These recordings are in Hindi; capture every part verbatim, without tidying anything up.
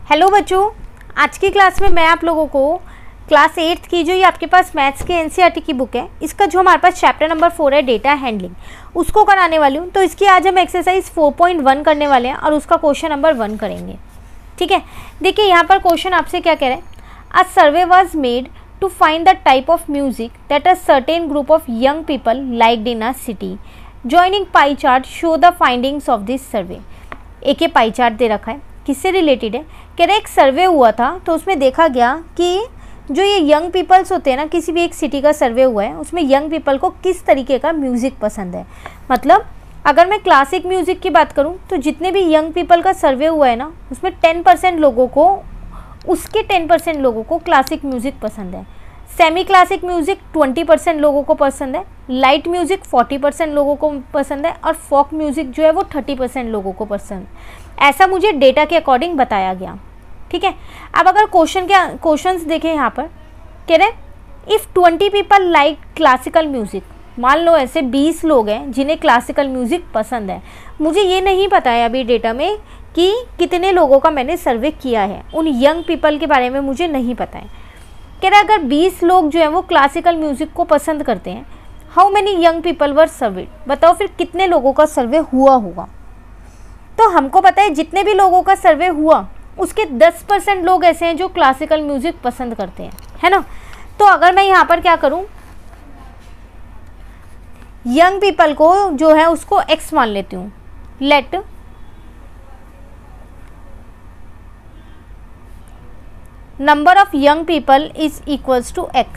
हेलो बच्चों, आज की क्लास में मैं आप लोगों को क्लास एट्थ की जो ये आपके पास मैथ्स के एनसीईआरटी की बुक है, इसका जो हमारे पास चैप्टर नंबर फोर है डेटा हैंडलिंग, उसको कराने वाली हूँ। तो इसकी आज हम एक्सरसाइज फोर पॉइंट वन करने वाले हैं और उसका क्वेश्चन नंबर वन करेंगे। ठीक है, देखिए यहाँ पर क्वेश्चन आपसे क्या कह रहे हैं। A survey was made to find the type of music that a certain group of young people liked in a city. Joining pie chart show the findings of this survey. एक ये पाई चार्ट दे रखा है, किससे रिलेटेड है, कह रहे एक सर्वे हुआ था तो उसमें देखा गया कि जो ये यंग पीपल्स होते हैं ना, किसी भी एक सिटी का सर्वे हुआ है, उसमें यंग पीपल को किस तरीके का म्यूज़िक पसंद है। मतलब अगर मैं क्लासिक म्यूज़िक की बात करूं तो जितने भी यंग पीपल का सर्वे हुआ है ना, उसमें टेन परसेंट लोगों को उसके टेन परसेंट लोगों को क्लासिक म्यूज़िक पसंद है, semi classic music twenty percent लोगों को पसंद है, लाइट म्यूज़िक फोर्टी परसेंट लोगों को पसंद है और फोक म्यूज़िक जो है वो थर्टी परसेंट लोगों को पसंद। ऐसा मुझे डेटा के अकॉर्डिंग बताया गया। ठीक है, अब अगर क्वेश्चन के क्वेश्चंस देखें यहाँ पर, कह रहे if twenty people like classical music, मान लो ऐसे बीस लोग हैं जिन्हें क्लासिकल म्यूज़िक पसंद है। मुझे ये नहीं पता है अभी डेटा में कि कितने लोगों का मैंने सर्वे किया है, उन यंग पीपल के बारे में मुझे नहीं पता है। कह रहे अगर बीस लोग जो है वो क्लासिकल म्यूज़िक को पसंद करते हैं, how many young people were surveyed, बताओ फिर कितने लोगों का सर्वे हुआ होगा। तो हमको पता है जितने भी लोगों का सर्वे हुआ उसके दस परसेंट लोग ऐसे हैं जो क्लासिकल म्यूज़िक पसंद करते हैं, है ना। तो अगर मैं यहाँ पर क्या करूँ, यंग पीपल को जो है उसको एक्स मान लेती हूँ। Let number of young people is equals to X.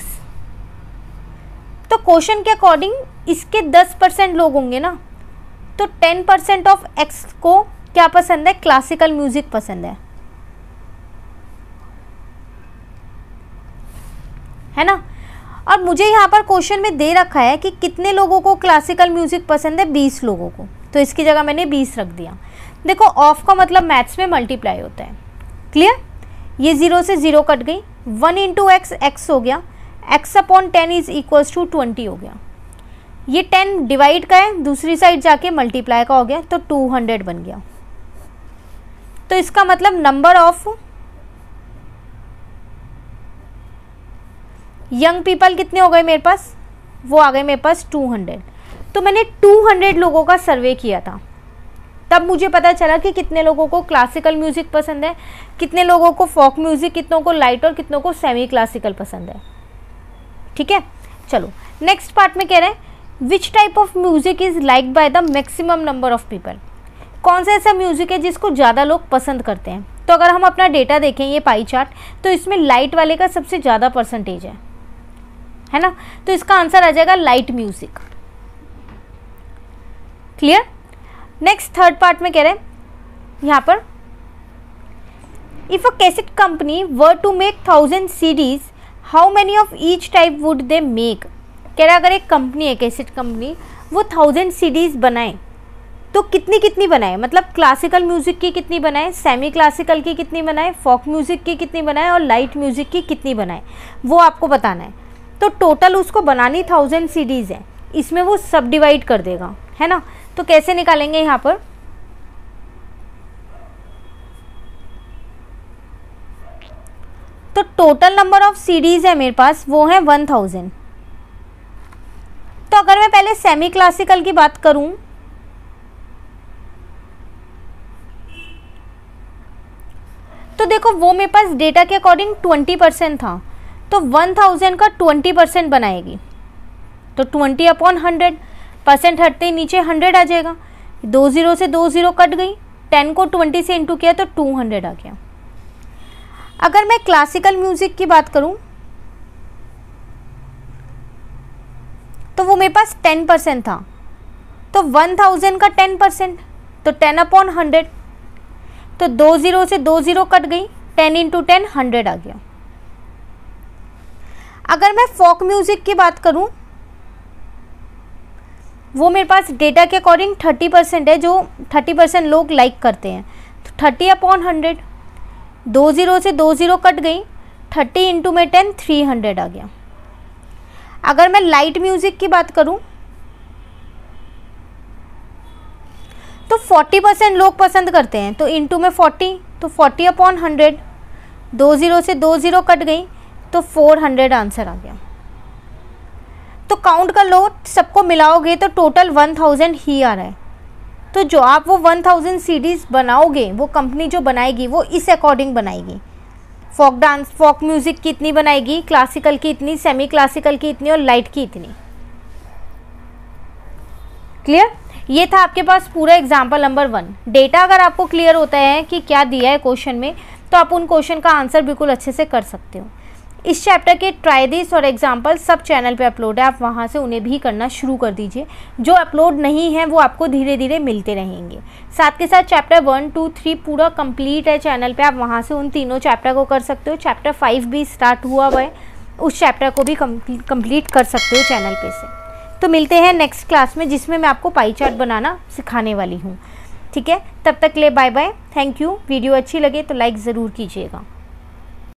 तो क्वेश्चन के अकॉर्डिंग इसके दस परसेंट लोग होंगे ना, तो टेन परसेंट ऑफ एक्स को क्या पसंद है, क्लासिकल म्यूजिक पसंद है, है ना। और मुझे यहाँ पर क्वेश्चन में दे रखा है कि कितने लोगों को क्लासिकल म्यूजिक पसंद है, बीस लोगों को, तो इसकी जगह मैंने बीस रख दिया। देखो ऑफ का मतलब मैथ्स में मल्टीप्लाई होता है, क्लियर। ये जीरो से जीरो कट गई, वन इंटू एक्स एक्स हो गया, X upon ten is equals to twenty हो गया। ये टेन डिवाइड का है, दूसरी साइड जाके मल्टीप्लाई का हो गया, तो टू हंड्रेड बन गया। तो इसका मतलब नंबर ऑफ यंग पीपल कितने हो गए मेरे पास, वो आ गए मेरे पास टू हंड्रेड। तो मैंने टू हंड्रेड लोगों का सर्वे किया था, तब मुझे पता चला कि कितने लोगों को क्लासिकल म्यूजिक पसंद है, कितने लोगों को फोक म्यूजिक, कितनों को लाइट और कितनों को सेमी क्लासिकल पसंद है। ठीक है, चलो नेक्स्ट पार्ट में कह रहे हैं which type of music is liked by the maximum number of people. कौन सा ऐसा म्यूजिक है जिसको ज़्यादा लोग पसंद करते हैं। तो अगर हम अपना डेटा देखें, ये पाई चार्ट, तो इसमें लाइट वाले का सबसे ज़्यादा परसेंटेज है, है ना। तो इसका आंसर आ जाएगा light music. Clear. Next third part में कह रहे हैं यहाँ पर if a cassette company were to make thousand CDs, how many of each type would they make. कह रहा अगर एक कंपनी है, कैसेट कंपनी, वो थाउजेंड सीडीज बनाए तो कितनी कितनी बनाए, मतलब क्लासिकल म्यूजिक की कितनी बनाए, सेमी क्लासिकल की कितनी बनाए, फोक म्यूजिक की कितनी बनाए और लाइट म्यूजिक की कितनी बनाए, वो आपको बताना है। तो टोटल उसको बनानी थाउजेंड सीडीज है, इसमें वो सब डिवाइड कर देगा, है ना। तो कैसे निकालेंगे यहाँ पर, तो टोटल नंबर ऑफ सीडीज है मेरे पास वो है वन थाउजेंड। तो अगर मैं पहले सेमी क्लासिकल की बात करूं, तो देखो वो मेरे पास डेटा के अकॉर्डिंग ट्वेंटी परसेंट था, तो वन थाउजेंड का ट्वेंटी परसेंट बनाएगी, तो ट्वेंटी अपॉन हंड्रेड, परसेंट हटते ही नीचे हंड्रेड आ जाएगा, दो जीरो से दो जीरो कट गई, टेन को ट्वेंटी से इंटू किया तो टू हंड्रेड आ गया। अगर मैं क्लासिकल म्यूजिक की बात करूं तो वो मेरे पास टेन परसेंट था, तो वन थाउजेंड का टेन परसेंट, तो टेन अपॉन हंड्रेड, तो दो जीरो से दो जीरो कट गई, टेन इंटू टेन हंड्रेड आ गया। अगर मैं फोक म्यूजिक की बात करूं, वो मेरे पास डेटा के अकॉर्डिंग थर्टी परसेंट है, जो थर्टी परसेंट लोग लाइक करते हैं, तो थर्टी अपॉन हंड्रेड, दो जीरो से दो जीरो कट गई, थर्टी इंटू में टेन थ्री हंड्रेड आ गया। अगर मैं लाइट म्यूजिक की बात करूं तो फोर्टी परसेंट लोग पसंद करते हैं, तो इंटू में फोर्टी, तो फोर्टी अपॉन हंड्रेड, दो ज़ीरो से दो ज़ीरो कट गई तो फोर हंड्रेड आंसर आ गया। तो काउंट कर लो, सबको मिलाओगे तो टोटल वन थाउजेंड ही आ रहा है। तो जो आप वो वन थाउजेंड सीडीज़ बनाओगे, वो कंपनी जो बनाएगी वो इस अकॉर्डिंग बनाएगी। फोक डांस, फोक म्यूज़िक की इतनी बनाएगी, क्लासिकल की इतनी, सेमी क्लासिकल की इतनी और लाइट की इतनी। क्लियर? ये था आपके पास पूरा एग्जाम्पल नंबर वन। डेटा अगर आपको क्लियर होता है कि क्या दिया है क्वेश्चन में, तो आप उन क्वेश्चन का आंसर बिल्कुल अच्छे से कर सकते हो। इस चैप्टर के ट्राई दिस और एग्जाम्पल सब चैनल पे अपलोड है, आप वहाँ से उन्हें भी करना शुरू कर दीजिए। जो अपलोड नहीं है वो आपको धीरे धीरे मिलते रहेंगे। साथ के साथ चैप्टर वन टू थ्री पूरा कंप्लीट है चैनल पे, आप वहाँ से उन तीनों चैप्टर को कर सकते हो। चैप्टर फाइव भी स्टार्ट हुआ हुआ है, उस चैप्टर को भी कंप्लीट कर सकते हो चैनल पे से। तो मिलते हैं नेक्स्ट क्लास में, जिसमें मैं आपको पाई चार्ट बनाना सिखाने वाली हूँ। ठीक है, तब तक ले bye bye, thank you. Video अच्छी लगे तो लाइक ज़रूर कीजिएगा।